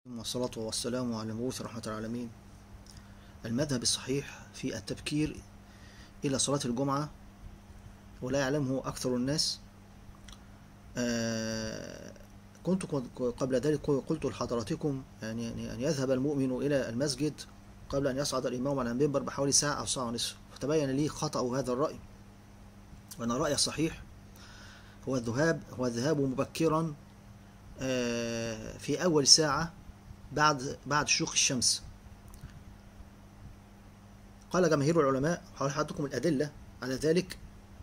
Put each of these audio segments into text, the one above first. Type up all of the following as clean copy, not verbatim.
والصلاة والسلام على المبعوث رحمة العالمين. المذهب الصحيح في التبكير إلى صلاة الجمعة ولا يعلمه أكثر الناس. كنت قبل ذلك قلت لحضراتكم يعني أن يذهب المؤمن إلى المسجد قبل أن يصعد الإمام على المنبر بحوالي ساعة أو ساعة ونصف، فتبين لي خطأ هذا الرأي، وأن الرأي الصحيح هو الذهاب مبكرا في أول ساعة بعد شروق الشمس. قال جماهير العلماء، حاول حضرتكم الأدلة على ذلك،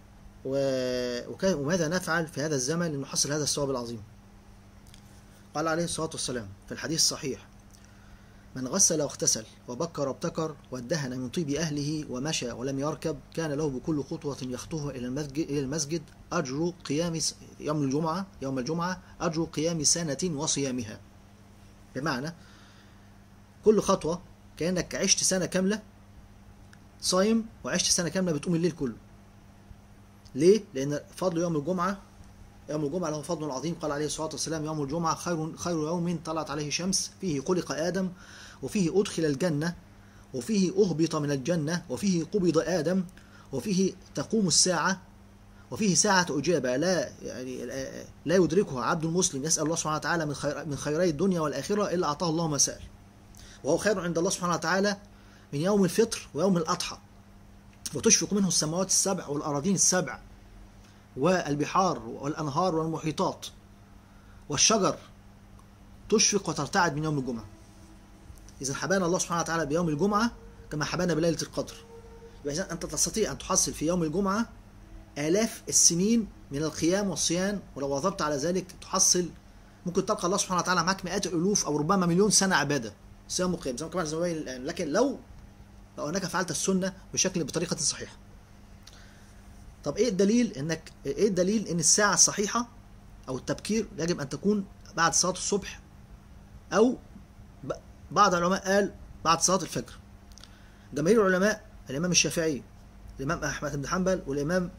وماذا نفعل في هذا الزمن لنحصل هذا الثواب العظيم. قال عليه الصلاة والسلام في الحديث الصحيح: من غسل واغتسل وبكر وابتكر وادهن من طيب أهله ومشى ولم يركب كان له بكل خطوة يخطوها إلى المسجد أجر قيام يوم الجمعة أجر قيام سنة وصيامها. بمعنى كل خطوة كأنك عشت سنة كاملة صايم، وعشت سنة كاملة بتقوم الليل كله. ليه؟ لأن فضل يوم الجمعة له فضل عظيم. قال عليه الصلاة والسلام: يوم الجمعة خير يوم طلعت عليه شمس، فيه خلق آدم، وفيه أدخل الجنة، وفيه أهبط من الجنة، وفيه قبض آدم، وفيه تقوم الساعة، وفيه ساعة إجابة لا يدركها عبد المسلم يسأل الله سبحانه وتعالى من خيري الدنيا والآخرة إلا أعطاه الله ما سأل، وهو خير عند الله سبحانه وتعالى من يوم الفطر ويوم الأضحى، وتشفق منه السماوات السبع والأراضين السبع والبحار والأنهار والمحيطات والشجر، تشفق وترتعد من يوم الجمعة. إذا حبانا الله سبحانه وتعالى بيوم الجمعة كما حبانا بليلة القدر. إذا أنت تستطيع أن تحصل في يوم الجمعة آلاف السنين من القيام والصيام، ولو واظبت على ذلك تحصل ممكن تلقى الله سبحانه وتعالى معك مئات الألوف أو ربما مليون سنة عبادة صيام وقيام زي ما كمان زمان الآن. لكن لو أنك فعلت السنة بطريقة صحيحة. طب إيه الدليل إن الساعة الصحيحة أو التبكير يجب أن تكون بعد صلاة الصبح، أو بعض العلماء قال بعد صلاة الفجر. جماهير العلماء الإمام الشافعي، الإمام أحمد بن حنبل، والإمام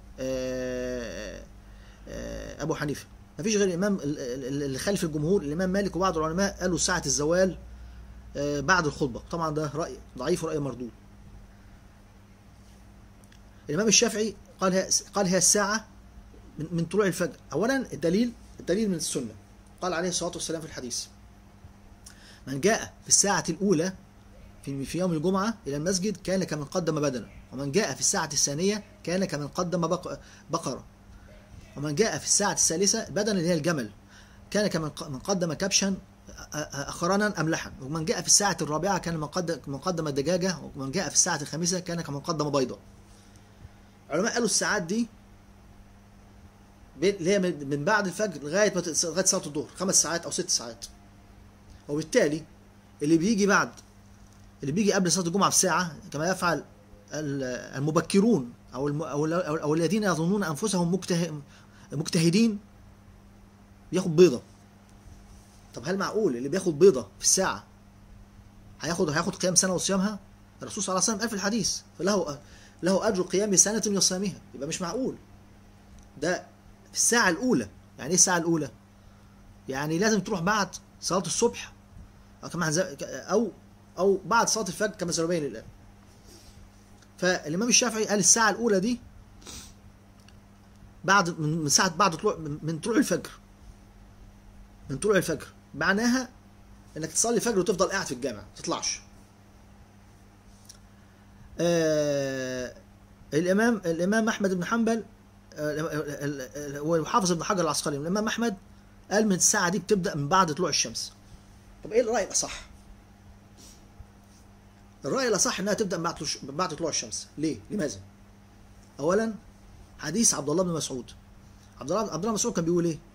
أبو حنيفة، ما فيش غير الإمام اللي خالف الجمهور الإمام مالك، وبعض العلماء قالوا ساعة الزوال بعد الخطبة. طبعا ده رأي ضعيف ورأي مردود. الإمام الشافعي قال هي الساعة من طلوع الفجر. أولا الدليل من السنة. قال عليه الصلاة والسلام في الحديث: من جاء في الساعة الأولى في يوم الجمعة إلى المسجد كان كمن قدم بدنه، ومن جاء في الساعة الثانية كان كمن قدم بقرة، ومن جاء في الساعة الثالثة البدن اللي هي الجمل كان كمن قدم كبشا أخرانا أملحا، ومن جاء في الساعة الرابعة كان من قدم الدجاجة، ومن جاء في الساعة الخامسة كان كمن قدم بيضة. علماء قالوا الساعات دي اللي هي من بعد الفجر لغاية صلاة الظهر 5 ساعات أو 6 ساعات. وبالتالي اللي بيجي قبل صلاة الجمعة بساعة كما يفعل المبكرون أو الذين يظنون أنفسهم مجتهدين بياخد بيضة. طب هل معقول اللي بياخد بيضة في الساعة هياخد قيام سنة وصيامها؟ الرسول صلى الله عليه وسلم قال في الحديث: فله أجر قيام سنة وصيامها. يبقى مش معقول ده في الساعة الأولى. يعني إيه الساعة الأولى؟ يعني لازم تروح بعد صلاة الصبح أو بعد صلاة الفجر كما سنبين الآن. فالإمام الشافعي قال الساعة الأولى دي من ساعة بعد طلوع الفجر. من طلوع الفجر معناها إنك تصلي الفجر وتفضل قاعد في الجامع ما تطلعش. الإمام أحمد بن حنبل وحافظ ابن حجر العسقلاني، الإمام أحمد قال من الساعة دي بتبدأ من بعد طلوع الشمس. طب إيه الرأي الأصح؟ الرأي الأصح إنها تبدأ بعد طلوع الشمس. ليه؟ لماذا؟ أولا حديث عبد الله بن مسعود. عبد الله بن مسعود كان بيقول إيه؟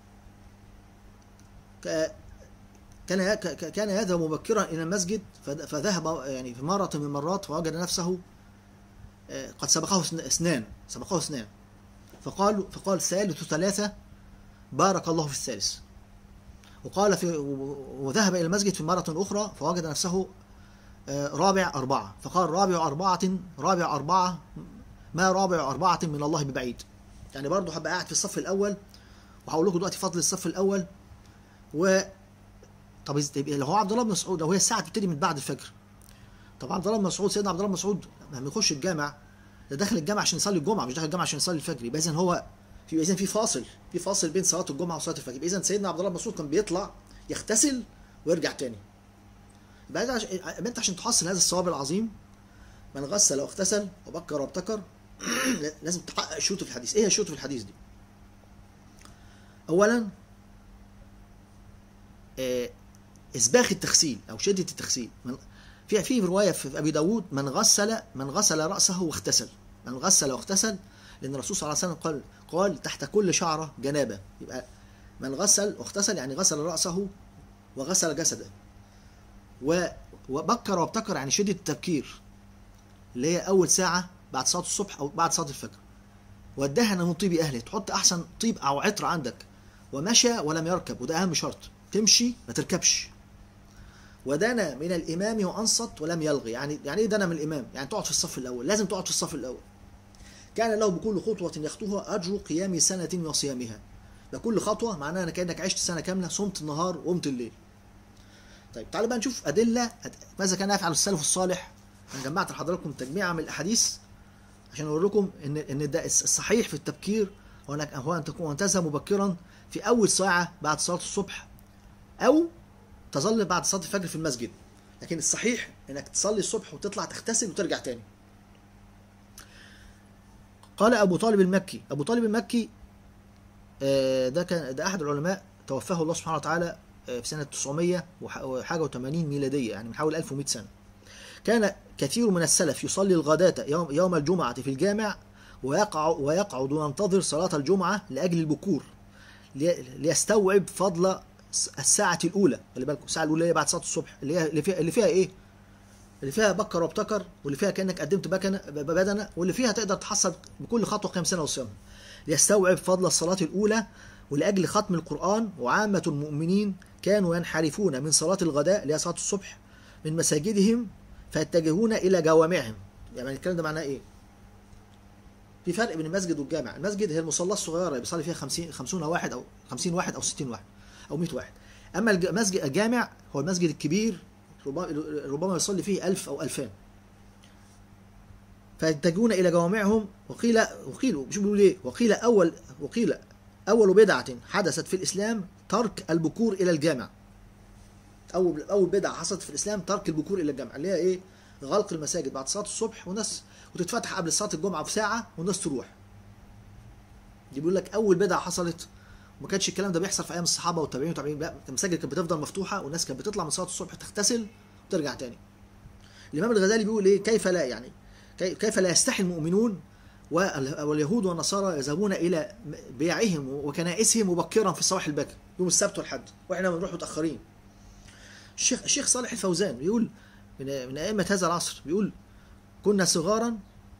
كان يذهب مبكرا إلى المسجد، فذهب يعني في مرة من المرات فوجد نفسه قد سبقه اثنان. فقال ثالث ثلاثة بارك الله في الثالث. وذهب إلى المسجد في مرة أخرى فوجد نفسه رابع أربعة، فقال رابع أربعة ما رابع أربعة من الله ببعيد. يعني برضه هبقى قاعد في الصف الأول، وهقول لكم دلوقتي فضل الصف الأول طب لو هو عبد الله بن مسعود، لو هي الساعه تبتدي من بعد الفجر، طب عبد الله بن مسعود، سيدنا عبد الله بن مسعود لما يخش الجامع ده داخل الجامع عشان يصلي الجمعه، مش داخل الجامع عشان يصلي الفجر. يبقى اذا هو في فاصل بين صلاه الجمعه وصلاه الفجر. يبقى اذا سيدنا عبد الله بن مسعود كان بيطلع يغتسل ويرجع تاني. يبقى انت عشان تحصل هذا الثواب العظيم، من غسل واغتسل وبكر وابتكر لازم تحقق شروط في الحديث. ايه هي الشروط في الحديث دي؟ اولا اسباغ التغسيل او شده التغسيل. في روايه في ابي داود من غسل راسه واغتسل. من غسل واغتسل، لان الرسول صلى الله عليه وسلم قال تحت كل شعره جنابه. يبقى من غسل واغتسل يعني غسل راسه وغسل جسده. وبكر وابتكر يعني شده التبكير، اللي هي اول ساعه بعد صلاه الصبح او بعد صلاه الفجر. ودهن من طيب اهله، تحط احسن طيب او عطر عندك. ومشى ولم يركب، وده اهم شرط، تمشي ما تركبش. ودنا من الامام وانصت ولم يلغي. يعني ايه دنا من الامام؟ يعني تقعد في الصف الاول، لازم تقعد في الصف الاول. كان له بكل خطوه يخطوها اجر قيام سنه وصيامها. بكل خطوه معناها كانك عشت سنه كامله، صمت النهار وقمت الليل. طيب تعالوا بقى نشوف ادله ماذا كان يفعل السلف الصالح. انا جمعت لحضراتكم تجميعه من الاحاديث عشان اقول لكم ان ده الصحيح في التبكير هو ان تكون تذهب مبكرا في اول ساعه بعد صلاه الصبح، او تظل بعد صلاه الفجر في المسجد. لكن الصحيح انك تصلي الصبح وتطلع تغتسل وترجع تاني. قال ابو طالب المكي ده احد العلماء توفاه الله سبحانه وتعالى في سنه 900 وحاجه و80 ميلاديه، يعني من حوالي 1100 سنه. كان كثير من السلف يصلي الغداة يوم الجمعة في الجامع، ويقعد وينتظر صلاة الجمعة لأجل البكور، ليستوعب فضل الساعة الأولى. خلي بالكم الساعة الأولى هي بعد صلاة الصبح، اللي فيها إيه؟ اللي فيها بكر وابتكر، واللي فيها كأنك قدمت بدنة، واللي فيها تقدر تحصل بكل خطوة قيام سنة وصيام. ليستوعب فضل الصلاة الأولى ولأجل ختم القرآن. وعامة المؤمنين كانوا ينحرفون من صلاة الغداء اللي هي صلاة الصبح من مساجدهم فيتجهون الى جوامعهم. يعني الكلام ده معناه ايه؟ في فرق بين المسجد والجامع. المسجد هي المصلاه الصغيره اللي بيصلي فيها 50 واحد او 50 واحد او 60 واحد او 100 واحد. اما الجامع هو المسجد الكبير، ربما يصلي فيه 1000 او 2000. فيتجهون الى جوامعهم. وقيل مش بيقولوا ليه؟ وقيل اول بدعه حدثت في الاسلام ترك البكور الى الجامع. اول بدعه حصلت في الاسلام ترك البكور الى الجامع، اللي هي ايه؟ غلق المساجد بعد صلاه الصبح والناس، وتتفتح قبل صلاه الجمعه بساعه والناس تروح. دي بيقول لك اول بدعه حصلت. وما كانش الكلام ده بيحصل في ايام الصحابه والتابعين. لا، المساجد كانت بتفضل مفتوحه والناس كانت بتطلع من صلاه الصبح تغتسل وترجع تاني. الامام الغزالي بيقول ايه؟ كيف لا يستحي المؤمنون واليهود والنصارى يذهبون الى بيعهم وكنائسهم مبكرا في الصباح الباكر يوم السبت والحد، واحنا بنروح متاخرين. الشيخ صالح الفوزان بيقول من أئمة هذا العصر، بيقول كنا صغارا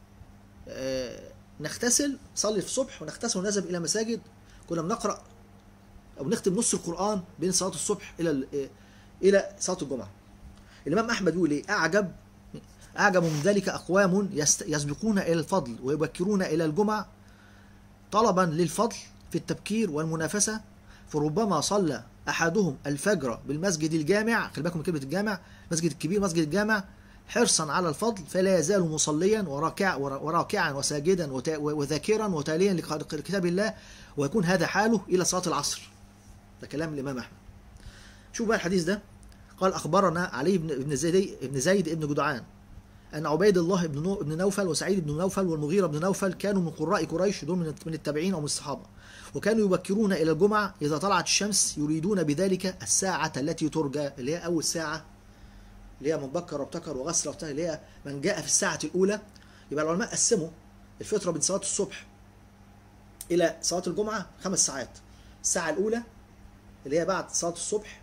نغتسل، نصلي في الصبح ونغتسل ونذهب إلى مساجد. كنا بنقرأ أو نختم نص القرآن بين صلاة الصبح إلى صلاة الجمعة. الإمام أحمد بيقول إيه؟ أعجب من ذلك أقوام يسبقون إلى الفضل ويبكرون إلى الجمعة طلبا للفضل في التبكير والمنافسة، فربما صلى أحدهم الفجر بالمسجد الجامع. خلي بالكم من كلمة الجامع، مسجد الكبير مسجد الجامع، حرصا على الفضل، فلا يزال مصليا وراكعا وساجدا وذاكرا وتاليا لكتاب الله، ويكون هذا حاله إلى صلاة العصر. ده كلام الإمام أحمد. شوف بقى الحديث ده. قال أخبرنا علي بن زيد بن جدعان أن عبيد الله بن نوفل وسعيد بن نوفل والمغيرة بن نوفل كانوا من قراء قريش، دول من التابعين أو من الصحابة، وكانوا يبكرون إلى الجمعة إذا طلعت الشمس، يريدون بذلك الساعة التي ترجى، اللي هي أول ساعة، اللي هي من بكر وابتكر وغسل وابتكر، اللي هي من جاء في الساعة الأولى. يبقى العلماء قسموا الفترة بين صلاة الصبح إلى صلاة الجمعة 5 ساعات. الساعة الأولى اللي هي بعد صلاة الصبح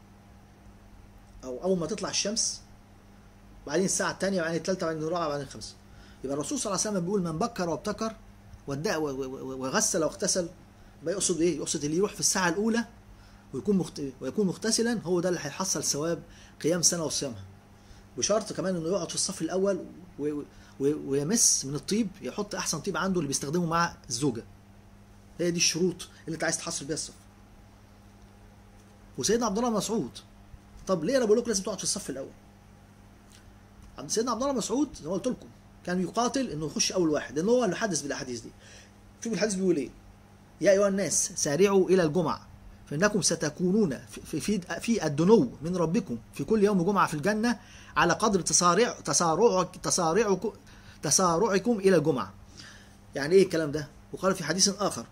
أو أول ما تطلع الشمس، وبعدين الساعة الثانية، وبعدين الثالثة، وبعدين الرابعة، وبعدين الخامسة. يبقى الرسول صلى الله عليه وسلم بيقول من بكر وابتكر وغسل واغتسل. يبقى يقصد ايه؟ يقصد اللي يروح في الساعة الأولى ويكون مغتسلا، هو ده اللي هيحصل ثواب قيام سنة وصيامها. بشرط كمان انه يقعد في الصف الأول ويمس من الطيب، يحط أحسن طيب عنده اللي بيستخدمه مع الزوجة. هي دي الشروط اللي انت عايز تحصل بيها الصف. وسيدنا عبد الله بن مسعود طب ليه انا بقول لكم لازم تقعد في الصف الاول؟ سيدنا عبد الله بن مسعود زي ما قلت لكم كان يقاتل انه يخش اول واحد، لان هو اللي حدث بالاحاديث دي. شوف الحديث بيقول ايه: يا ايها الناس سارعوا الى الجمعه فانكم ستكونون في الدنو من ربكم في كل يوم جمعه في الجنه على قدر تسارعكم الى الجمعه. يعني ايه الكلام ده؟ وقال في حديث اخر،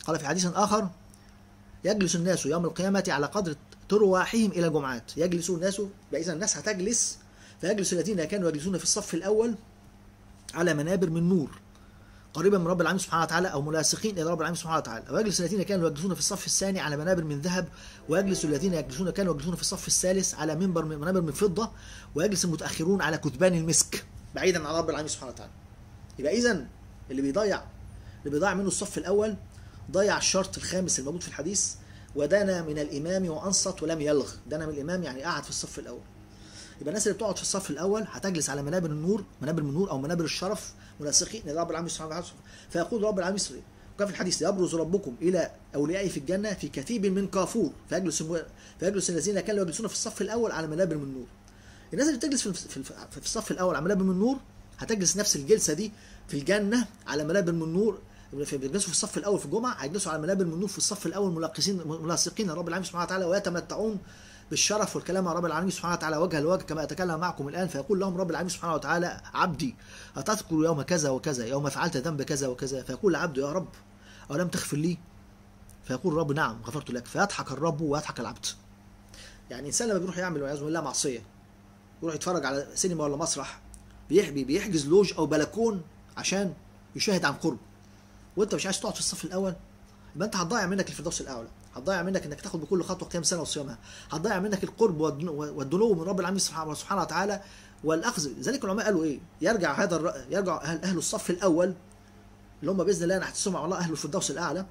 يجلس الناس يوم القيامه على قدر ترواحهم الى الجمعات. يجلس الناس، فاذا الناس هتجلس، فيجلس الذين كانوا يجلسون في الصف الاول على منابر من نور قريبا من رب العالمين سبحانه وتعالى او ملاصقين الى رب العالمين سبحانه وتعالى، ويجلس الذين كانوا يجلسون في الصف الثاني على منابر من ذهب، ويجلس الذين كانوا يجلسون في الصف الثالث على منابر من فضه، ويجلس المتاخرون على كتبان المسك بعيدا عن رب العالمين سبحانه وتعالى. يبقى اذا اللي بيضيع منه الصف الاول ضيع الشرط الخامس الموجود في الحديث: ودنا من الامام وانصت ولم يلغ. دنا من الامام يعني قعد في الصف الاول. يبقى الناس اللي بتقعد في الصف الاول هتجلس على منابر من نور او منابر الشرف ملاصقين الى رب العالمين سبحانه وتعالى. فيقول رب العالمين وكان في الحديث: يبرز ربكم الى اوليائه في الجنه في كتيب من كافور فيجلس الذين كانوا يجلسون في الصف الاول على منابر من نور. الناس اللي بتجلس في الصف الاول على منابر من نور هتجلس نفس الجلسه دي في الجنه على منابر من نور. بيجلسوا في الصف الاول في الجمعه هيجلسوا على منابر من نور في الصف الاول ملاصقين لرب العالمين سبحانه وتعالى، ويتمتعون بالشرف والكلام مع رب العالمين سبحانه وتعالى وجها لوجه كما أتكلم معكم الآن. فيقول لهم رب العالمين سبحانه وتعالى: عبدي أتذكر يوم كذا وكذا، يوم فعلت ذنب كذا وكذا؟ فيقول العبد: يا رب أولم تغفر لي؟ فيقول الرب: نعم غفرت لك. فيضحك الرب ويضحك العبد. يعني الإنسان لما بيروح يعمل والعياذ بالله معصية، يروح يتفرج على سينما ولا مسرح، بيحجز لوج أو بلكون عشان يشاهد عن قرب، وأنت مش عايز تقعد في الصف الأول، يبقى أنت هتضيع منك الفردوس الأعلى، هتضيع منك انك تاخد بكل خطوه قيام سنه وصيامها، هتضيع منك القرب والدنو من رب العالمين سبحانه وتعالى والاخذ. لذلك العلماء قالوا ايه؟ يرجع اهل الصف الاول اللي هم باذن الله نحتسبهم على الله اهل الفردوس الاعلى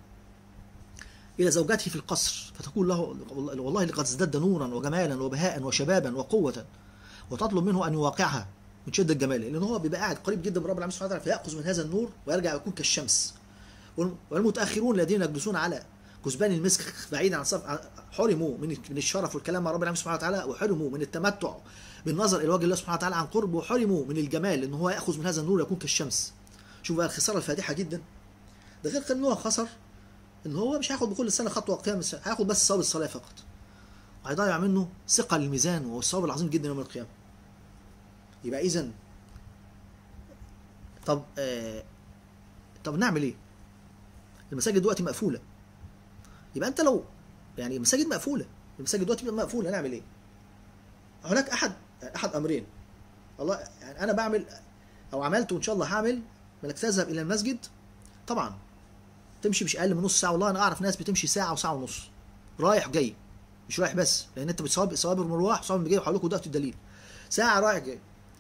الى زوجته في القصر، فتقول له: والله لقد ازداد نورا وجمالا وبهاء وشبابا وقوه، وتطلب منه ان يواقعها من شده جماله، لان هو بيبقى قاعد قريب جدا من رب العالمين سبحانه وتعالى، فياخذ من هذا النور ويرجع يكون كالشمس. والمتاخرون الذين يجلسون على كثبان المسك بعيدا عن صف حرموا من الشرف والكلام مع رب العالمين سبحانه وتعالى، وحرموا من التمتع بالنظر الى وجه الله سبحانه وتعالى عن قرب، وحرموا من الجمال ان هو ياخذ من هذا النور يكون كالشمس. شوف بقى الخساره الفادحه جدا. ده غير ان هو خسر ان هو مش هياخد بكل سنه خطوه قيام، هياخد بس ثواب الصلاه فقط، وهيضيع منه ثقل الميزان والثواب العظيم جدا يوم القيامه. يبقى اذا طب نعمل ايه؟ المساجد دلوقتي مقفوله. يبقى انت لو يعني المساجد مقفوله، المساجد دلوقتي مقفوله، نعمل ايه؟ هناك احد امرين. والله يعني انا بعمل او عملت وان شاء الله هعمل، انك تذهب الى المسجد طبعا تمشي مش اقل من نص ساعه. والله انا اعرف ناس بتمشي ساعه وساعه ونص رايح جاي، مش رايح بس، لان انت بتصاب المروح وصواب جاي، وحولكم دلوقتي الدليل ساعه رايح جاي.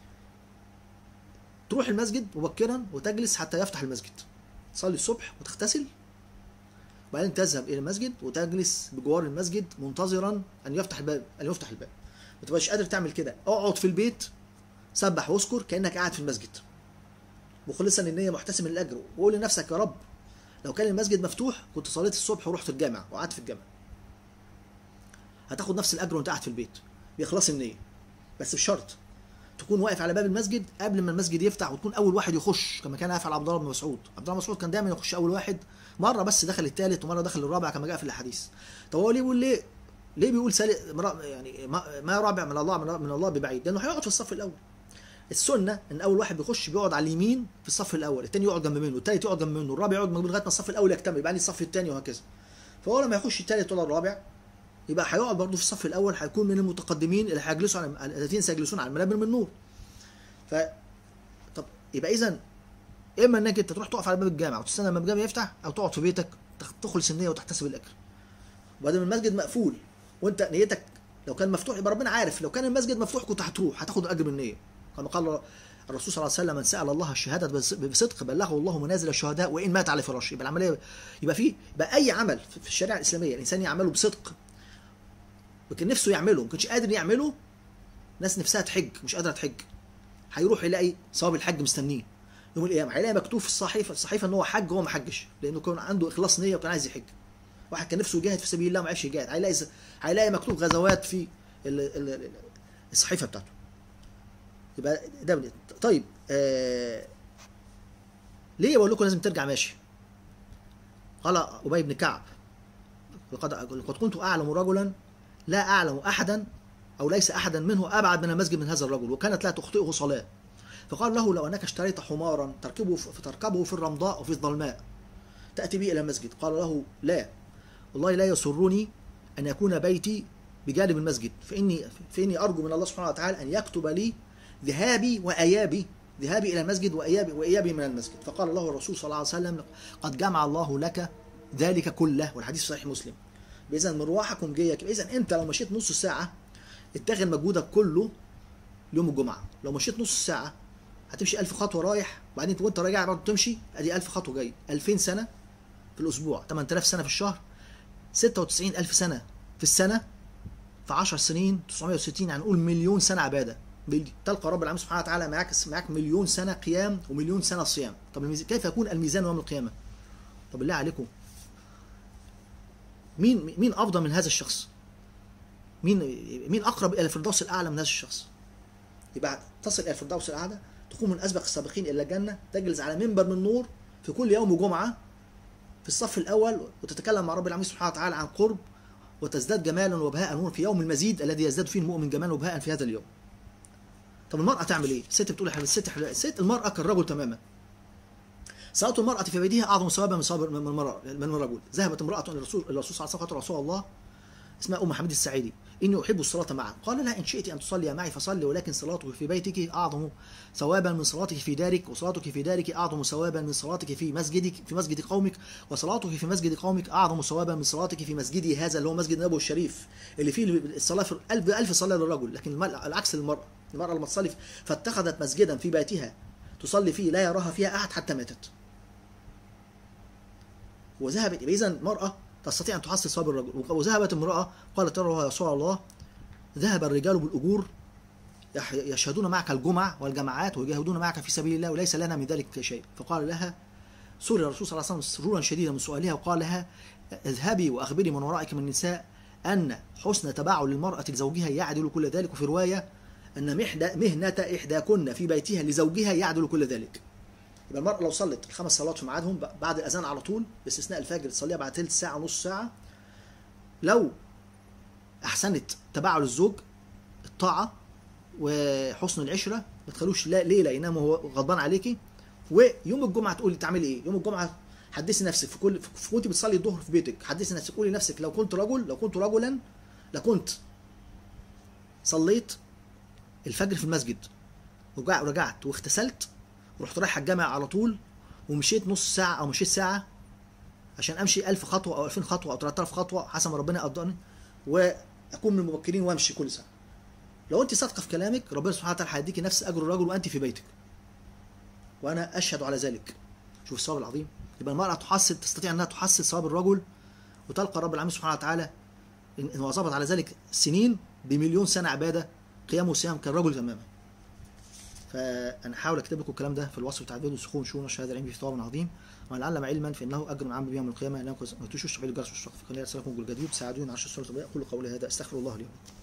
تروح المسجد مبكرا وتجلس حتى يفتح المسجد، تصلي الصبح وتغتسل، وبعدين تذهب الى المسجد وتجلس بجوار المسجد منتظرا ان يفتح الباب. ما تبقاش قادر تعمل كده، اقعد في البيت سبح واذكر كانك قاعد في المسجد مخلصا النيه محتسبا الاجر، وقول لنفسك: يا رب لو كان المسجد مفتوح كنت صليت الصبح ورحت الجامع وقعدت في الجامع. هتاخد نفس الاجر وانت قاعد في البيت باخلاص النيه، بس بشرط تكون واقف على باب المسجد قبل ما المسجد يفتح، وتكون اول واحد يخش كما كان يفعل عبد الله بن مسعود. عبد الله بن مسعود كان دايما يخش اول واحد، مره بس دخل الثالث ومره دخل الرابع كما جاء في الاحاديث. طب هو ليه بيقول يعني ما رابع من الله ببعيد؟ لانه هيقعد في الصف الاول. السنه ان اول واحد بيخش بيقعد على اليمين في الصف الاول، الثاني يقعد جنب منه، الثالث يقعد جنب منه، الرابع يقعد لغايه ما الصف الاول يكتمل، يبقى الصف الثاني وهكذا. فهو لما يخش الثالث ولا الرابع يبقى هيقعد برضه في الصف الاول، هيكون من المتقدمين اللي هيجلسوا الذين سيجلسون على المنابر من نور. طب يبقى اذا اما انك انت تروح تقف على باب الجامع وتستنى لما الجامع يفتح، او تقعد في بيتك تخلص النيه وتحتسب الاجر. وبعدين المسجد مقفول وانت نيتك لو كان مفتوح يبقى ربنا عارف، لو كان المسجد مفتوح كنت هتروح هتاخد الاجر بالنيه، كما قال الرسول صلى الله عليه وسلم: من سأل الله الشهاده بصدق بلغه الله منازل الشهداء وان مات على فراشه. يبقى العمليه يبقى اي عمل في الشريعه الاسلاميه الانسان يعمله بصدق، لكن نفسه يعمله ما كانش قادر يعمله، ناس نفسها تحج مش قادره تحج، هيروح يلاقي ثواب الحج مستنيه يوم القيامه، هيلاقي مكتوب في الصحيفه ان هو حج وهو ما حجش، لانه كان عنده اخلاص نيه وكان عايز يحج. واحد كان نفسه يجاهد في سبيل الله وما عرفش يجاهد، هيلاقي مكتوب غزوات في الصحيفه بتاعته. يبقى ده طيب ليه بقول لكم لازم ترجع ماشي؟ قال ابي بن كعب لقد كنت اعلم رجلا لا اعلم احدا او ليس احدا منه ابعد من المسجد من هذا الرجل، وكانت لا تخطئه صلاه. فقال له لو انك اشتريت حمارا تركبه في الرمضاء وفي الظلماء تاتي به الى المسجد. قال له لا والله لا يسرني ان يكون بيتي بجانب المسجد، فاني ارجو من الله سبحانه وتعالى ان يكتب لي ذهابي الى المسجد وايابي من المسجد. فقال له الرسول صلى الله عليه وسلم قد جمع الله لك ذلك كله، والحديث في صحيح مسلم. اذا مروحكم جيك، اذا انت لو مشيت نص ساعه اتخذ مجهودك كله يوم الجمعه. لو مشيت نص ساعه هتمشي 1000 خطوه رايح، وبعدين وانت راجع برضه تمشي ادي 1000 خطوه جاي. 2000 سنه في الاسبوع، 8000 سنه في الشهر، 96000 سنه في السنه، في 10 سنين 960، يعني نقول مليون سنه عباده. تلقى رب العالمين سبحانه وتعالى معاك مليون سنه قيام ومليون سنه صيام. طب كيف يكون الميزان يوم القيامه؟ طب بالله عليكم مين افضل من هذا الشخص؟ مين اقرب الى الفردوس الاعلى من هذا الشخص؟ يبقى تصل الى الفردوس الاعلى، تكون من اسبق السابقين الى الجنه، تجلس على منبر من نور في كل يوم جمعه في الصف الاول، وتتكلم مع رب العالمين سبحانه وتعالى عن قرب، وتزداد جمالا وبهاء في يوم المزيد الذي يزداد فيه المؤمن جمالا وبهاء في هذا اليوم. طب المرأة تعمل ايه؟ الست بتقول يا حبيبي الست المرأة كالرجل تماما. صلاة المرأة في بيتها أعظم ثوابا من الرجل. ذهبت امرأة إلى الرسول صلى الله عليه وسلم، رسول الله اسمها أم حميد السعيدي، إني أحب الصلاة معك. قال لها إن شئت أن تصلي معي فصلي، ولكن صلاتك في بيتك أعظم ثوابا من صلاتك في دارك، وصلاتك في دارك أعظم ثوابا من صلاتك في مسجد قومك، وصلاتك في مسجد قومك أعظم ثوابا من صلاتك في مسجدي هذا اللي هو مسجد النبوي الشريف اللي فيه الصلاة في 1000 صلاة للرجل، لكن العكس للمرأة. المرأة لما تصلي فاتخذت مسجدا في بيتها تصلي فيه لا يراها فيها أحد حتى ماتت. وذهبت إذا المرأة تستطيع أن تحصل ثواب الرجل. وذهبت امرأة قالت له يا رسول الله ذهب الرجال بالأجور يشهدون معك الجمع والجماعات ويجاهدون معك في سبيل الله وليس لنا من ذلك شيء. فقال لها سئل الرسول صلى الله عليه وسلم سرورا شديدا من سؤالها، وقال لها اذهبي وأخبري من ورائك من النساء أن حسن تباعل المرأة لزوجها يعدل كل ذلك، وفي رواية أن مهنة إحداكن في بيتها لزوجها يعدل كل ذلك. يبقى المرأة لو صلت ال5 صلوات في ميعادهم بعد الأذان على طول باستثناء الفجر تصليها بعد ثلث ساعة نص ساعة، لو أحسنت تباعل الزوج الطاعة وحسن العشرة ما تخلوش ليلة ينام وهو غضبان عليكي، ويوم الجمعة تقولي تعملي إيه؟ يوم الجمعة حدثي نفسك وأنت بتصلي الظهر في بيتك، حدثي نفسك قولي لنفسك لو كنت رجلا لكنت صليت الفجر في المسجد ورجعت واغتسلت ورحت رايح الجامع على طول ومشيت نص ساعة أو مشيت ساعة عشان أمشي 1000 خطوة أو 2000 خطوة أو 3000 خطوة حسب ما ربنا قدرني، وأكون من المبكرين وأمشي كل ساعة. لو أنت صادقة في كلامك ربنا سبحانه وتعالى هيديكي نفس أجر الرجل وأنت في بيتك، وأنا أشهد على ذلك. شوف الثواب العظيم. يبقى المرأة تستطيع أنها تحصل ثواب الرجل، وتلقى رب العالمين سبحانه وتعالى إن وظبط على ذلك سنين بمليون سنة عبادة قيام وصيام كالرجل تماما. فأنا حاول أكتب لكم الكلام ده في الوصف بتاع فيديو سخون شؤون الشهادة العلمي في ثواب عظيم، ومن علم علما فإنه أجر عام بيوم القيامة. لا تنسوش تفعيل الجرس والاشتراك في قناة رسالكم الجديد، ساعدوني على الاشتراك. أقول قولي هذا، أستغفر الله لي ولكم.